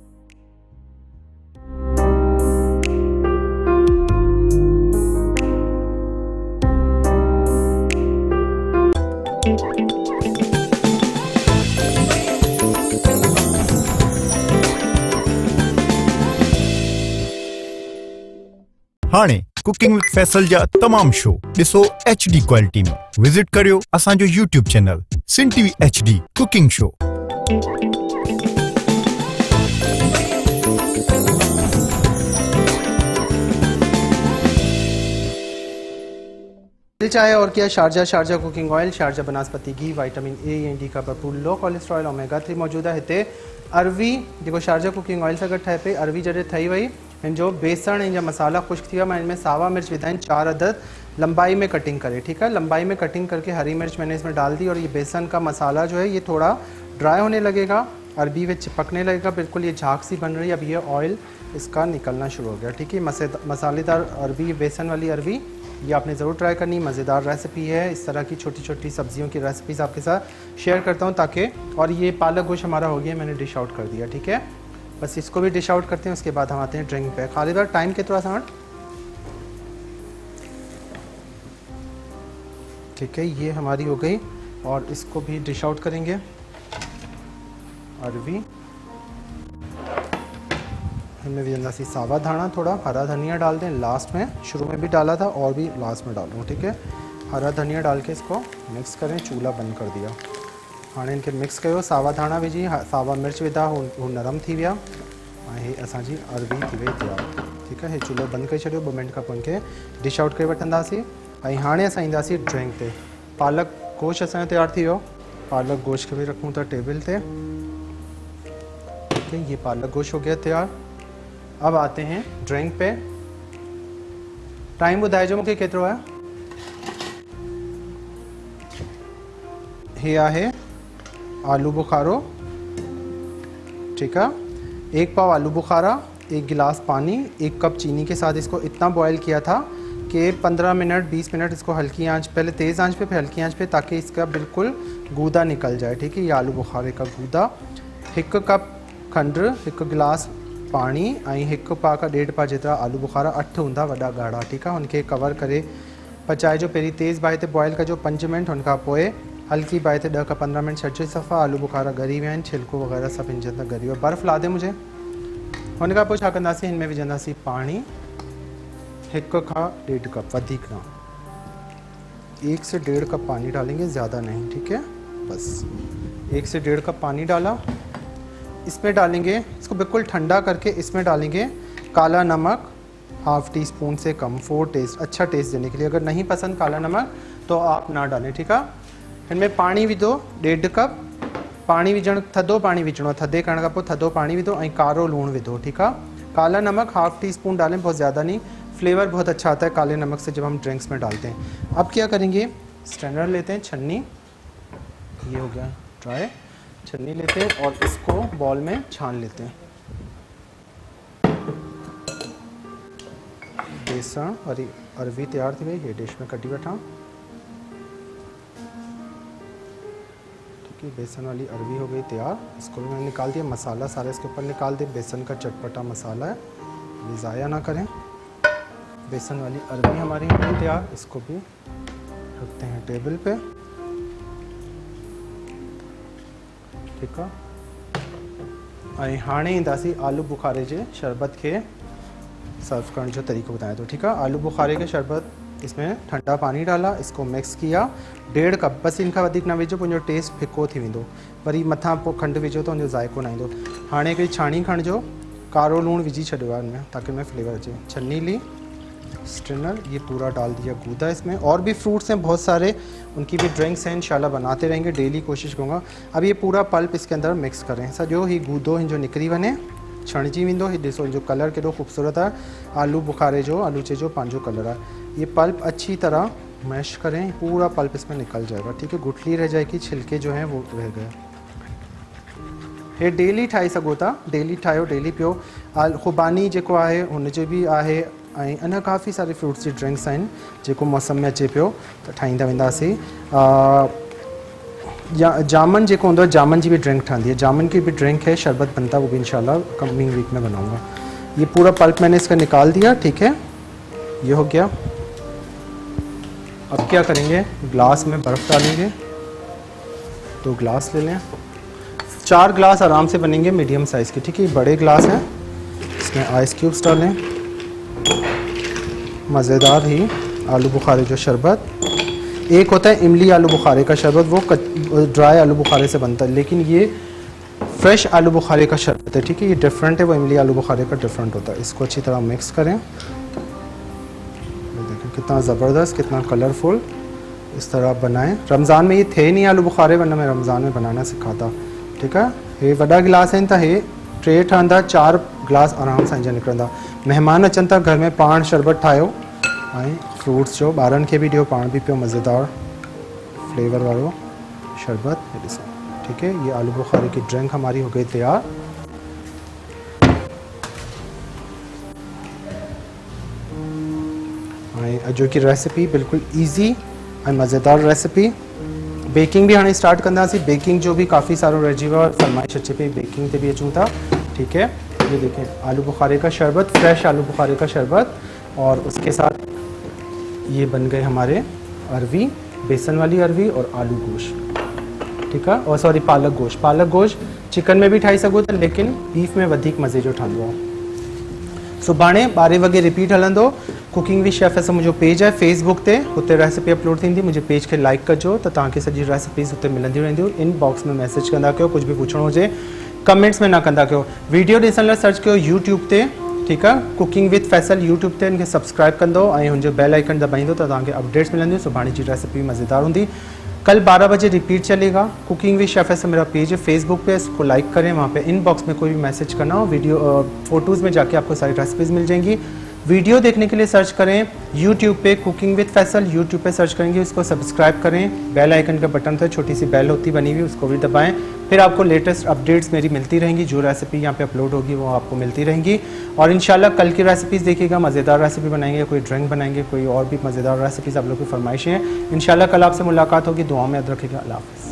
हाणे कुकिंग विद फैसल जा तमाम शो ॾिसो HD क्वालिटी में। विजिट करियो असांजो YouTube चैनल सिन TV HD कुकिंग शो। चाहे और क्या, शारजा कुकिंग ऑयल, शारजा बनास्पति घी, विटामिन A एंड D का भरपूर लो कोलेस्ट्रॉल, ओमेगा 3 मौजूद है। हिते अरवी जो शारजा कुकिंग ऑयल से गॾु ठहे पई, अरवी जॾहिं ठही वई, इन जो बेसण ऐं मसाला खुश्क थी विया, मैं इनमें सावा मिर्च विधा आहिनि 4 अदद लंबाई में कटिंग करे, ठीक है। लंबाई में कटिंग करके हरी मिर्च मैंने इसमें डाल दी और ये बेसन का मसाला जो है ये थोड़ा ड्राई होने लगेगा, अरबी में चिपकने लगेगा, बिल्कुल ये झाग सी बन रही है। अब ये ऑयल इसका निकलना शुरू हो गया, ठीक है। मसालेदार अरवी, बेसन वाली अरवी, ये आपने ज़रूर ट्राई करनी, मज़ेदार रेसिपी है। इस तरह की छोटी छोटी सब्जियों की रेसिपीज़ आपके साथ शेयर करता हूँ ताकि, और ये पालक गोश्त हमारा हो गया, मैंने डिश आउट कर दिया, ठीक है। बस इसको भी डिश आउट करते हैं, उसके बाद हम आते हैं ड्रिंक पे। खाली बार टाइम कितना सा, ठीक है, ये हमारी हो गई और इसको भी डिश आउट करेंगे। अरवी इनमें भी अंदाज़ी सावा धाना, थोड़ा हरा धनिया डाल दें लास्ट में, शुरू में भी डाला था और भी लास्ट में डालूँ, ठीक है। हरा धनिया डाल के इसको मिक्स करें, चूल्हा बंद कर दिया। हाँ इनके मिक्स कयो, सावा धाना विझी, सावा मिर्च विधा, हू नरम थी विया, ऐं असांजी अरवी थी वई तैयार, ठीक है। चूल्हो बंद करे छॾियो, 2 मिनट खां पोइ इनखे डिश आउट करे वठंदासीं। ऐं हाणे असां ईंदासीं ड्रिंक ते। पालक गोश्त असांजो तैयार थी वियो, पालक गोश्त खे बि रखूं था टेबल ते, ठीक है। ये पालक गोश्त हो गया तैयार। अब आते हैं ड्रिंक पे। टाइम ॿुधाइजो मूंखे केतिरो आहे। हे आहे आलू बुखारो, ठीक है। 1 पाव आलू बुखारा, 1 गिलास पानी, 1 कप चीनी के साथ इसको इतना बॉयल किया था कि 15 मिनट 20 मिनट इसको हल्की आंच, पहले तेज़ आंच पे फिर हल्की आंच पे, ताकि इसका बिल्कुल गूदा निकल जाए, ठीक है। ये आलू बुखारे का गूदा। 1 कप खंड, 1 गिलास पानी, 1 पा का 1.5 पा जितना आलू बुखारा, 8 हूंदा वॾा गाढ़ा, ठीक है। उनके कवर करे पचाए जो, पहिरीं तेज़ बाहि ते बॉयल कजो 5 मिनट, उनखां पोइ हल्की बाहि ते 10 खां 15 मिनट छॾिजो। सफ़ा आलू बुखारा ॻरी विया आहिनि, छिलको वग़ैरह सभु हिन जे अंदरि ॻरी वियो। बर्फ़ ला दे मुझे। हुन खां पोइ छा कंदासीं, हिन में विझंदासीं पाणी, 1 खां 1.5 कप, वधीक न, 1 से 1.5 कप पानी डालेंगे, ज़्यादा नहीं, ठीक है। बस 1 से 1.5 कप पानी डाला। इसमें डालेंगे, इसको बिल्कुल ठंडा करके इसमें डालेंगे काला नमक, ½ टी स्पून से कम, 4 टेस्ट, अच्छा टेस्ट देने के लिए। अगर नहीं पसंद काला नमक तो आप ना डालें, ठीक है। इनमें पानी विधो 1.5 कप, पानी विझण, थधो पानी विझणो, थधे करण खां पोइ थधो पानी विधो, ऐं कारो लूण विधो, ठीक है। काला नमक ½ टी स्पून डालें, बहुत ज़्यादा नहीं, फ्लेवर बहुत अच्छा आता है काले नमक से जब हम ड्रिंक्स में डालते हैं। अब क्या करेंगे, स्ट्रेनर लेते हैं, छन्नी, ये हो गया ड्राई, छन्नी लेते हैं और इसको बॉल में छान लेते हैं। बेसण और अरवी तैयार थी वही, ये डिश में कटी बैठा, ठीक है। बेसन वाली अरवी हो गई तैयार, इसको भी मैंने निकाल दिया, मसाला सारा इसके ऊपर निकाल दे, बेसन का चटपटा मसाला है, ये ज़ाया ना करें। बेसन वाली अरवी हमारी हो गई तैयार, इसको भी रखते हैं टेबल पे, ठीक है। ऐं हाणे ईंदासीं आलू बुखारे जे शरबत के सर्व करण जो तरीक़ो ॿुधायां थो, ठीक है। आलू बुखारे के शरबत इसमें ठंडा पानी डाला, इसको मिक्स किया, 1.5 कप, बस इनका वधीक न विझो, उनजो टेस्ट फिको थी वेंदो, वरी मथां पोइ खंडु विझो त उनजो ज़ाइको न ईंदो। हाणे हिकिड़ी छाणी खणिजो, कारो लूणु विझी छॾियो आहे इनमें ताकि इनमें फ्लेवर अचे। छन्नी ली, स्ट्रेनर, ये पूरा डाल दिया गूदा इसमें। और भी फ्रूट्स हैं बहुत सारे, उनकी भी ड्रिंक्स हैं, इंशाल्लाह बनाते रहेंगे, डेली कोशिश करूँगा। अब ये पूरा पल्प इसके अंदर मिक्स करें, सॼो ही गूदो हिन जो निकिरी वञे, छणिजी वेंदो। ही ॾिसो जो कलर केॾो ख़ूबसूरत आहे, आलू बुखारे जो, आलूचे जो पंहिंजो कलर आहे। ये पल्प अच्छी तरह मैश करें, पूरा पल्प इसमें निकल जाएगा, ठीक है। गुठली रह जाएगी, छिलके जो हैं वो रह गए। ये डेली ठाही सघो था, डेली ठाहियो, डेली पियो। खुबानी जेको आहे हुनजो बि आहे, ऐं अञा काफ़ी सारे फ्रूट्स जी ड्रिंक्स आहिनि जेको मौसम में अचे पियो त ठाहींदा वेंदासीं। जामन जेको हूंदो आहे, जामन जी भी ड्रिंक ठहंदी है, जामन की भी ड्रिंक है, शरबत बनता है, वो भी इंशाल्लाह कमिंग वीक में बनाऊंगा। ये पूरा पल्प मैंने इसका निकाल दिया, ठीक है, ये हो गया। अब क्या करेंगे, ग्लास में बर्फ़ डालेंगे, 2 ग्लास ले लें, 4 ग्लास आराम से बनेंगे मीडियम साइज़ के, ठीक है। बड़े ग्लास हैं, इसमें आइस क्यूब्स डालें, मज़ेदार ही आलू बुखारे जो शरबत। एक होता है इमली आलू बुखारे का शरबत, वो ड्राई आलू बुखारे से बनता है, लेकिन ये फ्रेश आलू बुखारे का शरबत है, ठीक है। ये डिफरेंट है, वो इमली आलू बुखारे का डिफरेंट होता है। इसको अच्छी तरह मिक्स करें, देखें कितना ज़बरदस्त, कितना कलरफुल, इस तरह आप बनाएं। रमज़ान में ये थे नहीं आलू बुखारे, वरना मैं रमज़ान में बनाना सिखाता, ठीक है। ये वॾा गिलास आहिनि त हे 3 ठहंदा, 4 गिलास आराम सां इंजा निकिरंदा। महिमान अचनि था घर में, पाण शरबत ठाहियो ऐं फ्रूट्स जो ॿारनि खे बि ॾियो, पाण बि पियो, मज़ेदार फ्लेवर वारो शरबत। ये ॾिसो, ठीक है। ये आलू बुखारे की ड्रिंक हमारी हो गई तैयार। जो कि रेसिपी बिल्कुल ईजी ऐं मज़ेदार रेसिपी। बेकिंग भी हाणे स्टार्ट कंदासीं, बेकिंग जो भी काफ़ी सारो रहिजी वियो आहे, फरमाइश अचे पई, बेकिंग ते भी अचूं था, ठीक है। ये देखें आलू बुखारे का शरबत, फ्रेश आलू बुखारे का शरबत, और उसके साथ ये बन गए हमारे अरवी, बेसन वाली अरवी और आलू गोश्त, ठीक है। और सॉरी पालक गोश्त, पालक गोश्त चिकन में भी ठाही सघो था, लेकिन बीफ में वधीक मज़े जो ठहंदो आहे। सुभाणे 12 वगे रिपीट हलंदो। कुकिंग विद शेफ ऐसा मुझे पेज है फेसबुक ते, हुते रेसिपी अपलोड थींदी, मुझे पेज के लाइक कजो त तव्हांखे सॼी रेसिपीज़ हुते मिलंदियूं रहंदियूं। इनबॉक्स में मैसेज कंदा कयो, कुछ भी पुछणो हुजे कमेंट्स में ना कंदा कयो। वीडियो ॾिसण लाइ सर्च कयो यूट्यूब ते, ठीक है, कुकिंग विद फैसल यूट्यूब ते, इनके सब्सक्राइब कंदो ऐं हुनजो बेल आइकन दबाइंदो त तव्हांखे अपडेट्स मिलंदियूं। सुभाणे जी रेसिपी मज़ेदार हूंदी। कल 12 बजे रिपीट चलेगा। कुकिंग विद शेफ ऐसा मेरा पेज है फेसबुक पे, इसको लाइक करें। वहाँ पे इनबॉक्स में कोई भी मैसेज करना हो, वीडियो फ़ोटोज़ में जाके आपको सारी रेसिपीज़ मिल जाएंगी। वीडियो देखने के लिए सर्च करें यूट्यूब पे कुकिंग विद फैसल, यूट्यूब पे सर्च करेंगे, उसको सब्सक्राइब करें। बेल आइकन का बटन था, छोटी सी बेल होती बनी हुई, उसको भी दबाएं। फिर आपको लेटेस्ट अपडेट्स मेरी मिलती रहेंगी, जो रेसिपी यहाँ पे अपलोड होगी वो आपको मिलती रहेंगी। और इंशाल्लाह कल की रेसिपीज़ देखिएगा, मज़ेदार रेसिपी बनाएंगे, कोई ड्रिंक बनाएंगे, कोई और भी मज़ेदार रेसिपीज़ आप लोग की फरमाइशें हैं। इंशाल्लाह कल आपसे मुलाकात होगी, दुआ में याद रखिएगा। अल्लाह हाफ़िज़।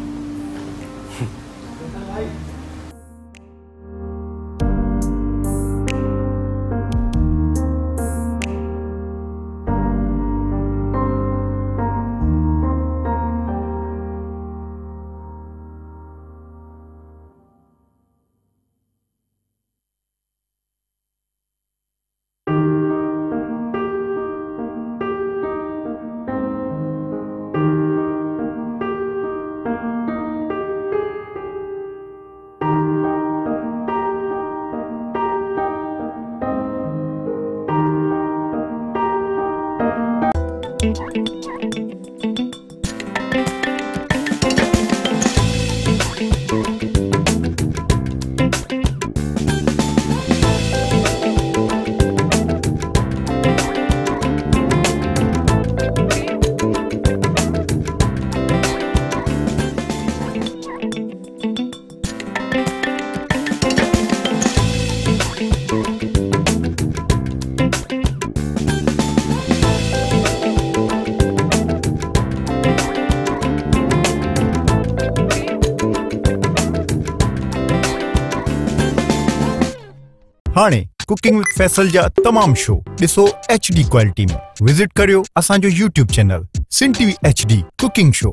हाणे कुकिंग विद फैसल जा तमाम शो ॾिसो HD क्वालिटी में। विजिट करियो असांजो YouTube चैनल सिन TV HD कुकिंग शो।